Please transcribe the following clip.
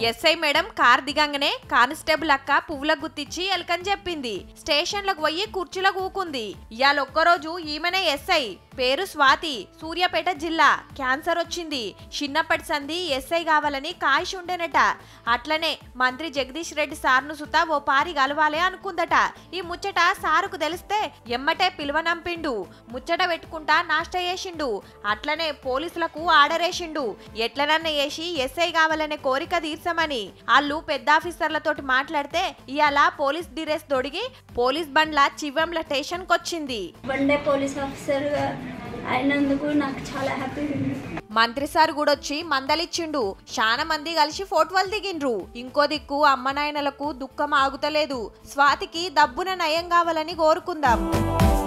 SI madam car దిగంగానే constable అక్క పువ్వుల గుత్తిచ్చి ఎలకని చెప్పింది. స్టేషన్లకు పోయి కుర్చీలో కూకుంది. ఇవాళ ఒక్కరోజు ఈమెనే ఎస్ఐ. పేరు స్వాతి, సూర్యాపేట జిల్లా. క్యాన్సర్ వచ్చింది. చిన్నప్పటి సంది ఎస్ఐ కావాలని కాయిష్ ఉండేనట. అట్లనే మంత్రి జగదీష్ రెడ్డి సార్ను సుతా ఓ పారి కలవాలే అనుకుందట. ఈ ముచ్చట సారుకు తెలిస్తే ఎమ్మటే పిలువనంపిండు. ముచ్చట పెట్టుకుంటా నాష్ట చేసిండు. అట్లనే పోలీసులకు ఆర్డర్ వేసిండు. ఎట్లనన్న వేసి ఎస్ఐ కావాలనే కోరిక తీర్చమని. వాళ్ళు పెద్ద ఆఫీసర్లతోటి మాట్లాడితే ఇవాళ పోలీస్ డ్రెస్ తొడిగి పోలీస్ బండ్ల చివ్వంల స్టేషన్ కొచ్చింది. వన్డే పోలీస్ ఆఫీసర్ అయినందుకు నాకు చాలా హ్యాపీగా ఉంది. మంత్రి సార్ కూడా వచ్చి మందలిచ్చిండు. చాలా మంది కలిసి ఫోటోలు దిగిండ్రు. ఇంకో దిక్కు అమ్మ నాయనలకు దుఃఖం ఆగుతలేదు. స్వాతికి దబ్బున నయం కావాలని కోరుకుందాం.